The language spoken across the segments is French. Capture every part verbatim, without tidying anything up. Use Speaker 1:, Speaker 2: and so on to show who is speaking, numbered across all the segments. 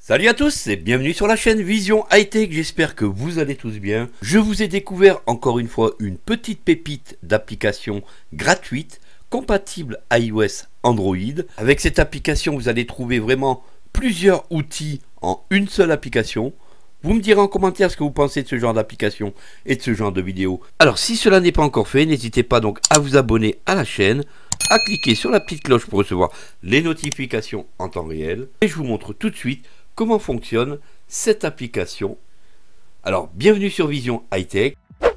Speaker 1: Salut à tous et bienvenue sur la chaîne Vision High-Tech, j'espère que vous allez tous bien. Je vous ai découvert encore une fois une petite pépite d'application gratuite, compatible iOS Android. Avec cette application, vous allez trouver vraiment plusieurs outils en une seule application. Vous me direz en commentaire ce que vous pensez de ce genre d'application et de ce genre de vidéo. Alors si cela n'est pas encore fait, n'hésitez pas donc à vous abonner à la chaîne, à cliquer sur la petite cloche pour recevoir les notifications en temps réel. Et je vous montre tout de suite comment fonctionne cette application. Alors, bienvenue sur Vision High-Tech.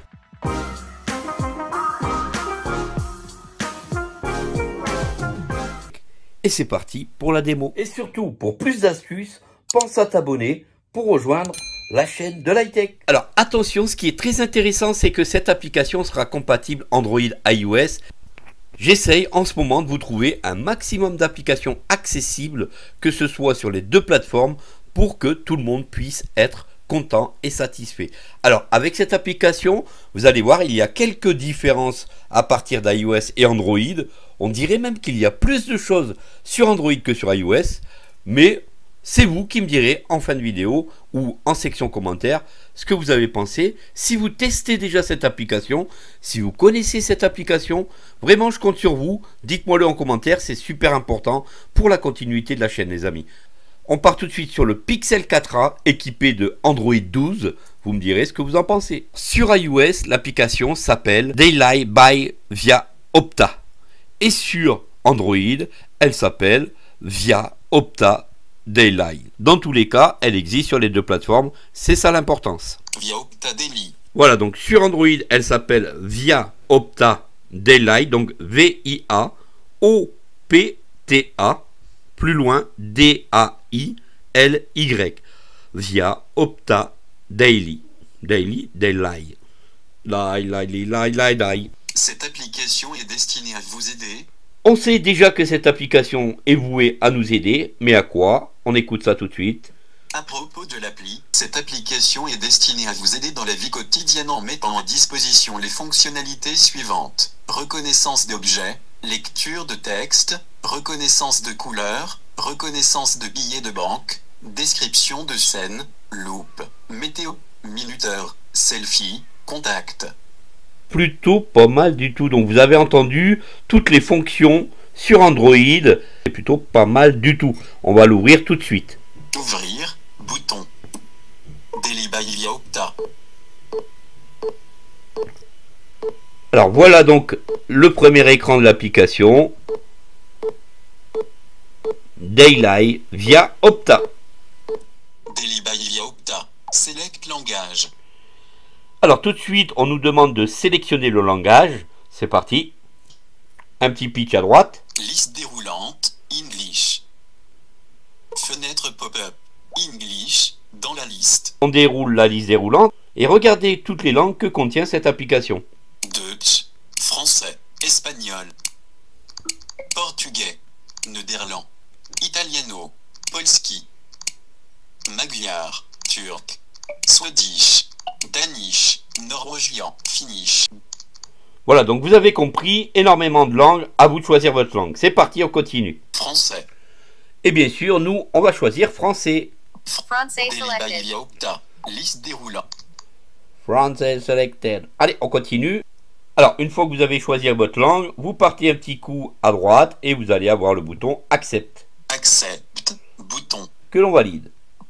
Speaker 1: Et c'est parti pour la démo. Et surtout, pour plus d'astuces, pense à t'abonner pour rejoindre la chaîne de l'High-Tech. Alors, attention, ce qui est très intéressant, c'est que cette application sera compatible Android, iOS. J'essaye en ce moment de vous trouver un maximum d'applications accessibles, que ce soit sur les deux plateformes, pour que tout le monde puisse être content et satisfait. Alors, avec cette application, vous allez voir, il y a quelques différences à partir d'iOS et Android. On dirait même qu'il y a plus de choses sur Android que sur iOS, mais c'est vous qui me direz en fin de vidéo ou en section commentaires ce que vous avez pensé. Si vous testez déjà cette application, si vous connaissez cette application, vraiment je compte sur vous. Dites-moi le en commentaire, c'est super important pour la continuité de la chaîne les amis. On part tout de suite sur le Pixel quatre a équipé de Android douze. Vous me direz ce que vous en pensez. Sur iOS, l'application s'appelle Daylight by via Opta. Et sur Android, elle s'appelle via Opta Daylight. Dans tous les cas, elle existe sur les deux plateformes. C'est ça l'importance.
Speaker 2: Via Opta Daily.
Speaker 1: Voilà, donc sur Android, elle s'appelle via Opta Daylight. Donc V I A O P T A. Plus loin, D A I L Y. Via Opta Daily. Daily, Daylight. Daylight, Daylight, Daylight.
Speaker 2: Cette application est destinée à vous aider.
Speaker 1: On sait déjà que cette application est vouée à nous aider, mais à quoi? On écoute ça tout de suite.
Speaker 2: À propos de l'appli, cette application est destinée à vous aider dans la vie quotidienne en mettant en disposition les fonctionnalités suivantes. Reconnaissance d'objets, lecture de texte, reconnaissance de couleurs, reconnaissance de billets de banque, description de scène, loupe, météo, minuteur, selfie, contact.
Speaker 1: Plutôt pas mal du tout. Donc vous avez entendu toutes les fonctions sur Android. C'est plutôt pas mal du tout. On va l'ouvrir tout de suite.
Speaker 2: Ouvrir, bouton. Daily by via Opta.
Speaker 1: Alors voilà donc le premier écran de l'application. Daylight via Opta.
Speaker 2: Daily by via Opta. Select langage.
Speaker 1: Alors tout de suite, on nous demande de sélectionner le langage. C'est parti. Un petit pitch à droite.
Speaker 2: Liste déroulante, English. Fenêtre pop-up, English, dans la liste.
Speaker 1: On déroule la liste déroulante et regardez toutes les langues que contient cette application.
Speaker 2: Deutsch, français, espagnol, portugais, néerlandais, italiano, polski, magyar, turc, swedish, danish, norvégien, finnish.
Speaker 1: Voilà, donc vous avez compris, énormément de langues, à vous de choisir votre langue. C'est parti, on continue.
Speaker 2: Français.
Speaker 1: Et bien sûr, nous, on va choisir français.
Speaker 3: Français
Speaker 2: Daily by
Speaker 3: selected.
Speaker 2: via Opta. Liste déroulant.
Speaker 1: Français selected. Allez, on continue. Alors, une fois que vous avez choisi votre langue, vous partez un petit coup à droite et vous allez avoir le bouton Accept,
Speaker 2: Accepte. Bouton.
Speaker 1: que l'on valide.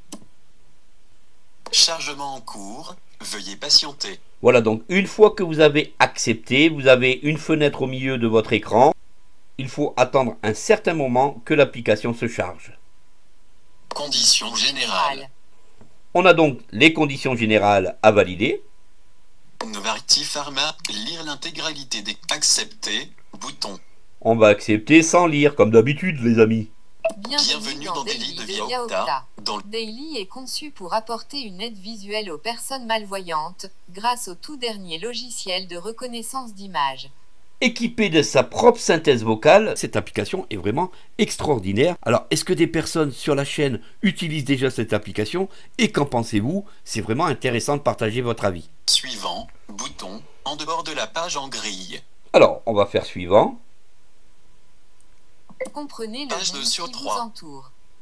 Speaker 2: Chargement en cours. Veuillez patienter.
Speaker 1: Voilà, donc une fois que vous avez accepté, vous avez une fenêtre au milieu de votre écran. Il faut attendre un certain moment que l'application se charge.
Speaker 2: Conditions générales.
Speaker 1: On a donc les conditions générales à valider.
Speaker 2: Novartis Pharma. Lire l'intégralité des acceptés. Bouton.
Speaker 1: On va accepter sans lire, comme d'habitude les amis.
Speaker 2: Bienvenue dans Daily de via Opta. Dans le
Speaker 3: Daily est conçu pour apporter une aide visuelle aux personnes malvoyantes, grâce au tout dernier logiciel de reconnaissance d'images.
Speaker 1: Équipée de sa propre synthèse vocale, cette application est vraiment extraordinaire. Alors, est-ce que des personnes sur la chaîne utilisent déjà cette application? Et qu'en pensez-vous? C'est vraiment intéressant de partager votre avis.
Speaker 2: suivant. Bouton. En dehors de la page en grille.
Speaker 1: Alors, on va faire suivant.
Speaker 3: Comprenez le
Speaker 2: Page deux
Speaker 3: monde
Speaker 2: sur
Speaker 3: qui vous
Speaker 2: trois.
Speaker 3: entoure.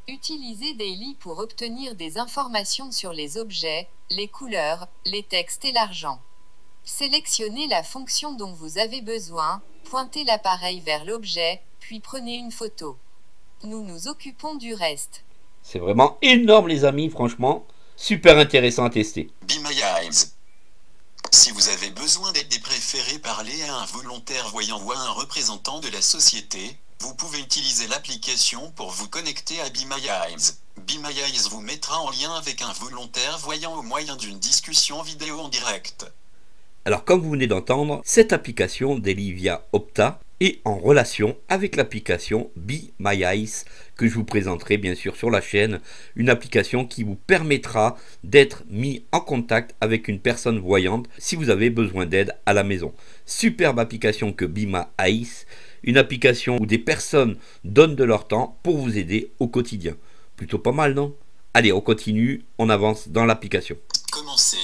Speaker 3: Utilisez Daily pour obtenir des informations sur les objets, les couleurs, les textes et l'argent. Sélectionnez la fonction dont vous avez besoin, pointez l'appareil vers l'objet, puis prenez une photo. Nous nous occupons du reste.
Speaker 1: C'est vraiment énorme les amis, franchement. Super intéressant à tester.
Speaker 2: Be My Eyes. Si vous avez besoin d'aider préférés, parler à un volontaire voyant ou à un représentant de la société, vous pouvez utiliser l'application pour vous connecter à Be My Eyes. Be My Eyes vous mettra en lien avec un volontaire voyant au moyen d'une discussion vidéo en direct.
Speaker 1: Alors comme vous venez d'entendre, cette application Daily via Opta est en relation avec l'application Be My Eyes que je vous présenterai bien sûr sur la chaîne, une application qui vous permettra d'être mis en contact avec une personne voyante si vous avez besoin d'aide à la maison. Superbe application que Be My Eyes, une application où des personnes donnent de leur temps pour vous aider au quotidien. Plutôt pas mal, non? Allez, on continue, on avance dans l'application.
Speaker 2: Commencez.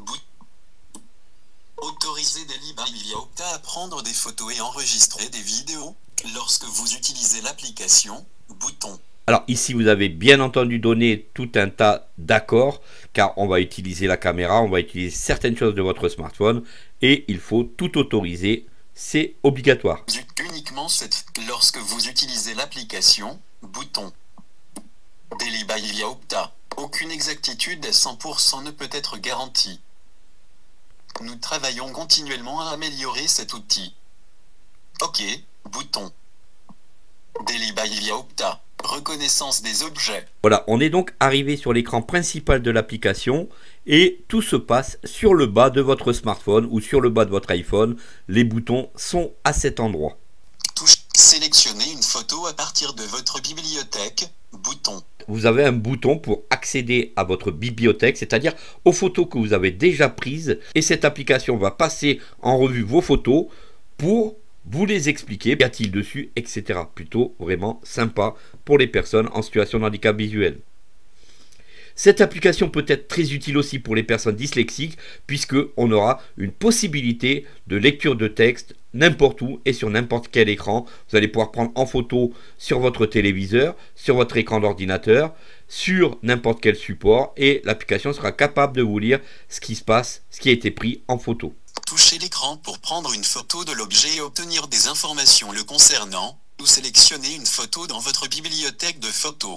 Speaker 2: Autorisez Daily via Opta à prendre des photos et enregistrer des vidéos lorsque vous utilisez l'application. Bouton.
Speaker 1: Alors ici vous avez bien entendu donné tout un tas d'accords car on va utiliser la caméra, on va utiliser certaines choses de votre smartphone et il faut tout autoriser, c'est obligatoire.
Speaker 2: Uniquement cette lorsque vous utilisez l'application. Bouton. Daily via Opta. Aucune exactitude à cent pour cent ne peut être garantie. Nous travaillons continuellement à améliorer cet outil. OK, bouton. Daily via Opta. Reconnaissance des objets.
Speaker 1: Voilà, on est donc arrivé sur l'écran principal de l'application et tout se passe sur le bas de votre smartphone ou sur le bas de votre iPhone. Les boutons sont à cet endroit.
Speaker 2: Touche. Sélectionnez une photo à partir de votre bibliothèque. Bouton.
Speaker 1: Vous avez un bouton pour accéder à votre bibliothèque, c'est-à-dire aux photos que vous avez déjà prises. Et cette application va passer en revue vos photos pour vous les expliquer, qu'y a-t-il dessus, et cetera. Plutôt vraiment sympa pour les personnes en situation de handicap visuel. Cette application peut être très utile aussi pour les personnes dyslexiques puisque on aura une possibilité de lecture de texte n'importe où et sur n'importe quel écran. Vous allez pouvoir prendre en photo sur votre téléviseur, sur votre écran d'ordinateur, sur n'importe quel support et l'application sera capable de vous lire ce qui se passe, ce qui a été pris en photo.
Speaker 2: Touchez l'écran pour prendre une photo de l'objet et obtenir des informations le concernant, ou sélectionnez une photo dans votre bibliothèque de photos.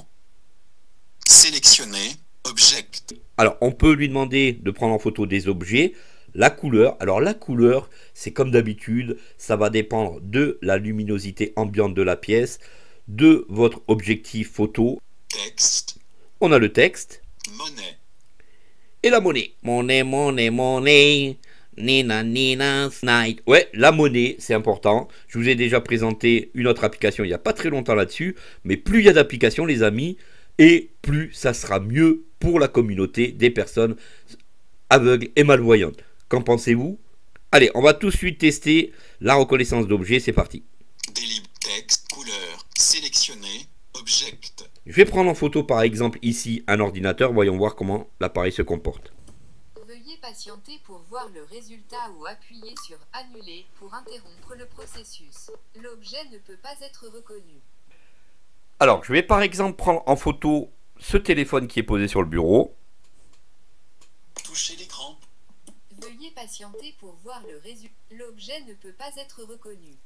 Speaker 2: Sélectionnez Object.
Speaker 1: Alors on peut lui demander de prendre en photo des objets, la couleur. Alors la couleur, c'est comme d'habitude, ça va dépendre de la luminosité ambiante de la pièce, de votre objectif photo.
Speaker 2: Texte.
Speaker 1: On a le texte.
Speaker 2: Monnaie.
Speaker 1: Et la monnaie. Monnaie, monnaie, monnaie. Nina, Nina, Night. Ouais, la monnaie, c'est important. Je vous ai déjà présenté une autre application il n'y a pas très longtemps là-dessus. Mais plus il y a d'applications, les amis, et plus ça sera mieux pour la communauté des personnes aveugles et malvoyantes. Qu'en pensez-vous? Allez, on va tout de suite tester la reconnaissance d'objets. C'est parti.
Speaker 2: Daily texte, couleur, sélectionner, object.
Speaker 1: Je vais prendre en photo par exemple ici un ordinateur. Voyons voir comment l'appareil se comporte.
Speaker 3: Veuillez patienter pour voir le résultat ou appuyer sur Annuler pour interrompre le processus. L'objet ne peut pas être reconnu.
Speaker 1: Alors, je vais par exemple prendre en photo ce téléphone qui est posé sur le bureau.
Speaker 2: Touchez l'écran.
Speaker 3: Veuillez patienter pour voir le résultat. L'objet ne peut pas être reconnu.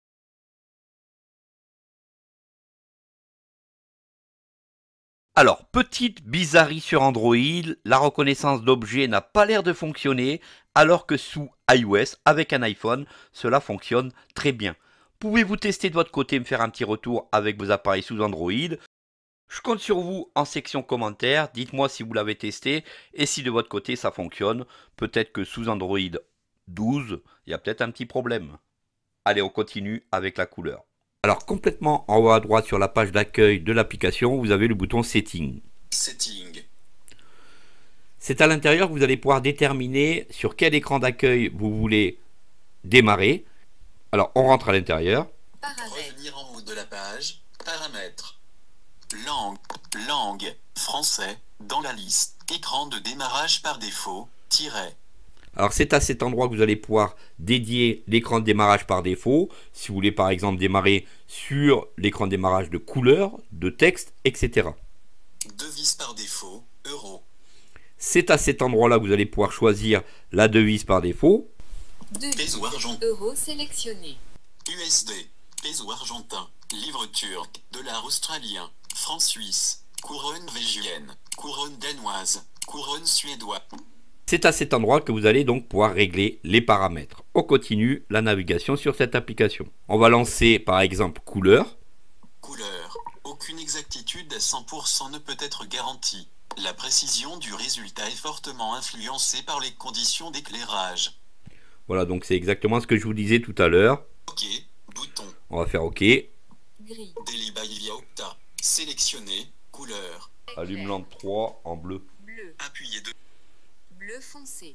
Speaker 1: Alors, petite bizarrerie sur Android, la reconnaissance d'objets n'a pas l'air de fonctionner, alors que sous iOS, avec un iPhone, cela fonctionne très bien. Pouvez-vous tester de votre côté et me faire un petit retour avec vos appareils sous Android? Je compte sur vous en section commentaires. Dites-moi si vous l'avez testé et si de votre côté ça fonctionne. Peut-être que sous Android douze, il y a peut-être un petit problème. Allez, on continue avec la couleur. Alors, complètement en haut à droite sur la page d'accueil de l'application, vous avez le bouton Setting.
Speaker 2: Setting.
Speaker 1: C'est à l'intérieur que vous allez pouvoir déterminer sur quel écran d'accueil vous voulez démarrer. Alors, on rentre à l'intérieur.
Speaker 2: Revenir en haut de la page. Paramètres. Langue. Langue. Français. Dans la liste. Écran de démarrage par défaut. Tiret.
Speaker 1: Alors, c'est à cet endroit que vous allez pouvoir dédier l'écran de démarrage par défaut. Si vous voulez, par exemple, démarrer sur l'écran de démarrage de couleur, de texte, et cetera.
Speaker 2: Devise par défaut, euro.
Speaker 1: C'est à cet endroit-là que vous allez pouvoir choisir la devise par défaut.
Speaker 2: Peso argentin.
Speaker 3: Euro sélectionné.
Speaker 2: U S D. Peso argentin. Livre turc. Dollar australien. Franc suisse. Couronne végienne. Couronne danoise. Couronne suédoise.
Speaker 1: C'est à cet endroit que vous allez donc pouvoir régler les paramètres. On continue la navigation sur cette application. On va lancer par exemple couleur.
Speaker 2: Couleur. Aucune exactitude à cent pour cent ne peut être garantie. La précision du résultat est fortement influencée par les conditions d'éclairage.
Speaker 1: Voilà, donc c'est exactement ce que je vous disais tout à l'heure.
Speaker 2: OK. Bouton.
Speaker 1: On va faire OK.
Speaker 3: Gris.
Speaker 2: Deliba via Opta. Sélectionner. Couleur.
Speaker 1: Allume lampe trois en bleu.
Speaker 3: Bleu.
Speaker 2: Appuyez de
Speaker 3: Bleu foncé.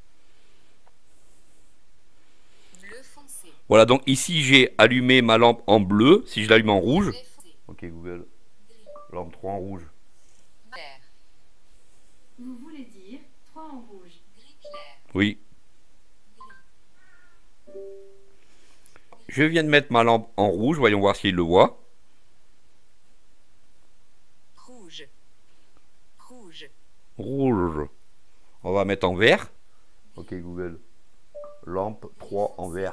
Speaker 3: Bleu foncé.
Speaker 1: Voilà, donc ici j'ai allumé ma lampe en bleu. Si je l'allume en rouge.
Speaker 3: Vert foncé.
Speaker 1: OK Google.
Speaker 3: Gris.
Speaker 1: Lampe trois en rouge.
Speaker 3: Vert.
Speaker 4: Vous voulez dire trois en rouge.
Speaker 3: Gris clair.
Speaker 1: Oui. Je viens de mettre ma lampe en rouge. Voyons voir s'il le voit.
Speaker 3: Rouge. Rouge.
Speaker 1: Rouge. On va mettre en vert. OK Google. Lampe trois en vert.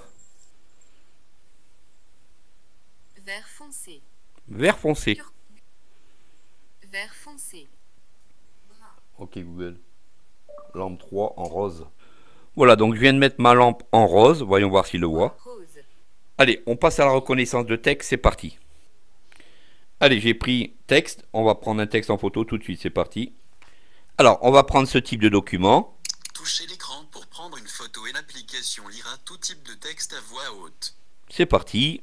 Speaker 3: Vert foncé.
Speaker 1: Vert foncé.
Speaker 3: Vert foncé. Brun.
Speaker 1: OK Google. Lampe trois en rose. Voilà, donc je viens de mettre ma lampe en rose. Voyons voir s'il le voit.
Speaker 3: Rose.
Speaker 1: Allez, on passe à la reconnaissance de texte. C'est parti. Allez, j'ai pris texte. On va prendre un texte en photo tout de suite. C'est parti. Alors, on va prendre ce type de document.
Speaker 2: Touchez l'écran pour prendre une photo et l'application lira tout type de texte à voix haute.
Speaker 1: C'est parti.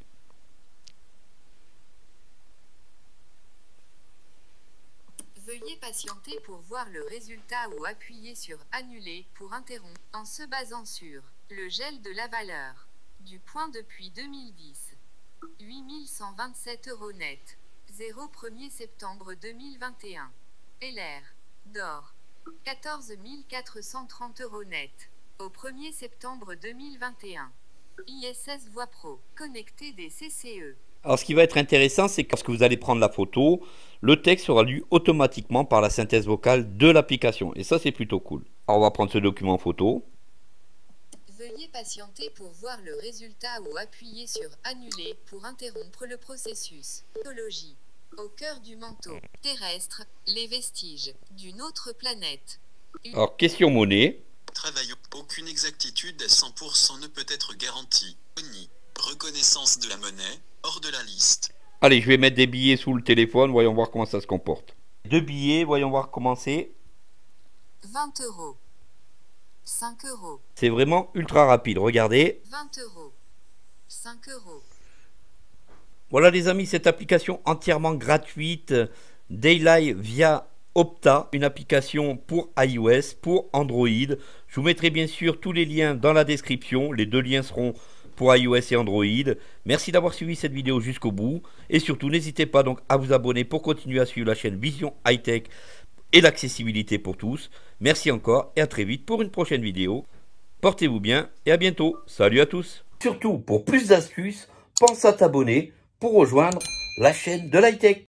Speaker 3: Veuillez patienter pour voir le résultat ou appuyer sur Annuler pour interrompre en se basant sur le gel de la valeur du point depuis deux mille dix. huit mille cent vingt-sept euros net. zéro premier septembre deux mille vingt et un. L R. D'or. quatorze mille quatre cent trente euros net. Au premier septembre deux mille vingt et un. I S S Voix Pro. Connecté des C C E.
Speaker 1: Alors, ce qui va être intéressant, c'est que lorsque vous allez prendre la photo, le texte sera lu automatiquement par la synthèse vocale de l'application. Et ça, c'est plutôt cool. Alors, on va prendre ce document en photo.
Speaker 3: Veuillez patienter pour voir le résultat ou appuyer sur Annuler pour interrompre le processus. Mythologie. Au cœur du manteau terrestre, les vestiges d'une autre planète. Une
Speaker 1: Alors, question monnaie.
Speaker 2: Travaillons. Aucune exactitude à cent pour cent ne peut être garantie. O N I. Reconnaissance de la monnaie. Hors de la liste.
Speaker 1: Allez, je vais mettre des billets sous le téléphone. Voyons voir comment ça se comporte. Deux billets, voyons voir comment c'est.
Speaker 3: vingt euros. cinq euros.
Speaker 1: C'est vraiment ultra rapide. Regardez.
Speaker 3: vingt euros. cinq euros.
Speaker 1: Voilà les amis, cette application entièrement gratuite, Daylight via Opta, une application pour iOS, pour Android. Je vous mettrai bien sûr tous les liens dans la description. Les deux liens seront pour iOS et Android. Merci d'avoir suivi cette vidéo jusqu'au bout. Et surtout, n'hésitez pas donc à vous abonner pour continuer à suivre la chaîne Vision High Tech et l'accessibilité pour tous. Merci encore et à très vite pour une prochaine vidéo. Portez-vous bien et à bientôt. Salut à tous. Surtout, pour plus d'astuces, pense à t'abonner pour rejoindre la chaîne de l'High Tech.